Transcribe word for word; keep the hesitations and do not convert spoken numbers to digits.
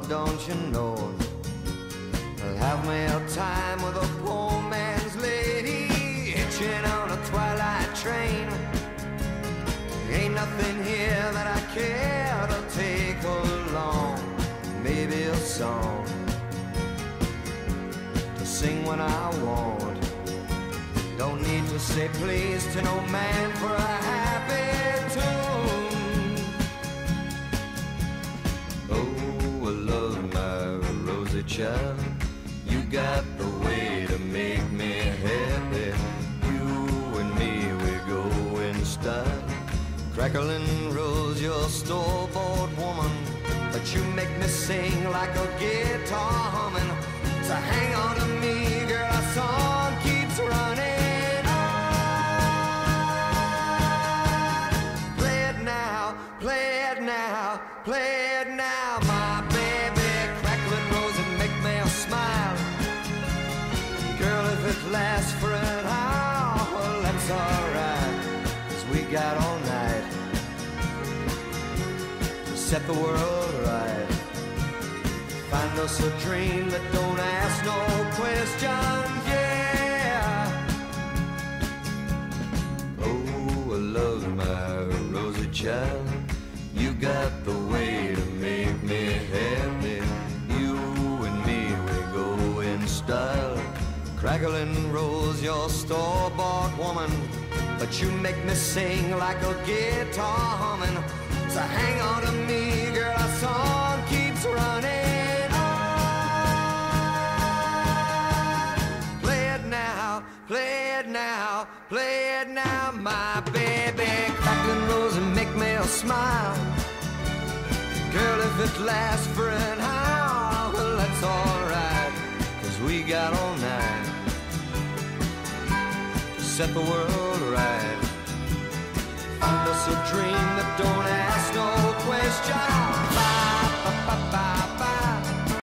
don't you know? I'll have me a time with a poor man's lady, hitching on a twilight train. Ain't nothing here that I care to take along. Maybe a song to sing when I want. Don't need to say please to no man for a happy tune. Oh, I love my rosy child. You got the way to make me happy. You and me, we go in style. Crackling rose, you're store-bought woman, but you make me sing like a guitar humming. So hang on to me, girl, our song keeps running on. Play it now, play it now, play it now, my baby. Crackling rose and make me smile. Girl, if it lasts for an hour, well, that's alright, 'cause we got all night to set the world right. Find us a dream that don't ask no questions, yeah. Oh, I love my rosy child. You got the way to make me happy. You and me, we go in style. Crackling rose, you're store-bought woman, but you make me sing like a guitar humming. So hang on to me, girl, our song keeps running on. Play it now, play it now, play it now, my baby. Crackling rose and make me smile. Girl, if it lasts for an hour, well, that's alright, 'cause we got all night to set the world right. Find us a dream that don't ask no questions. Ba, ba, ba, ba.